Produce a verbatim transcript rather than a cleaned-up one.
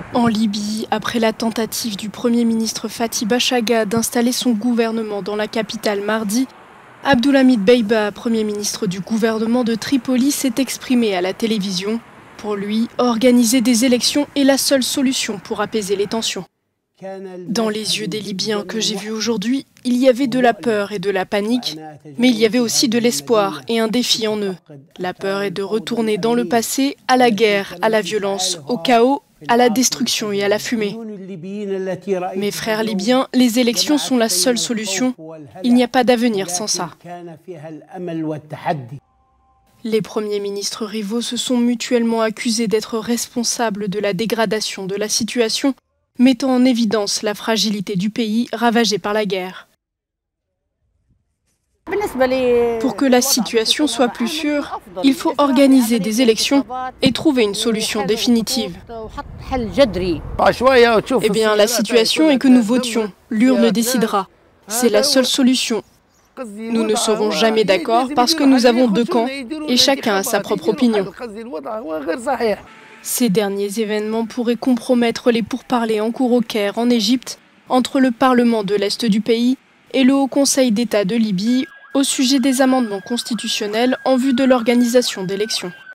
En Libye, après la tentative du Premier ministre Fathi Bashagha d'installer son gouvernement dans la capitale mardi, Abdulhamid Dbeibah, Premier ministre du gouvernement de Tripoli, s'est exprimé à la télévision. Pour lui, organiser des élections est la seule solution pour apaiser les tensions. Dans les yeux des Libyens que j'ai vus aujourd'hui, il y avait de la peur et de la panique, mais il y avait aussi de l'espoir et un défi en eux. La peur est de retourner dans le passé, à la guerre, à la violence, au chaos, à la destruction et à la fumée. Mes frères libyens, les élections sont la seule solution. Il n'y a pas d'avenir sans ça. Les premiers ministres rivaux se sont mutuellement accusés d'être responsables de la dégradation de la situation, mettant en évidence la fragilité du pays ravagé par la guerre. Pour que la situation soit plus sûre, il faut organiser des élections et trouver une solution définitive. Eh bien, la situation est que nous votions. L'urne décidera. C'est la seule solution. Nous ne serons jamais d'accord parce que nous avons deux camps et chacun a sa propre opinion. Ces derniers événements pourraient compromettre les pourparlers en cours au Caire, en Égypte, entre le Parlement de l'Est du pays et le Haut Conseil d'État de Libye au sujet des amendements constitutionnels en vue de l'organisation d'élections.